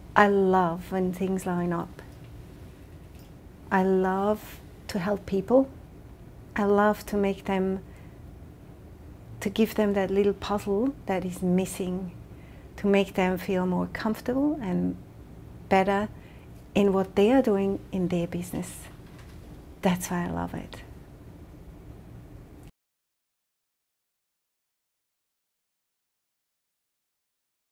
I love when things line up. I love to help people. I love to make them, to give them that little puzzle that is missing, to make them feel more comfortable and better in what they are doing in their business. That's why I love it.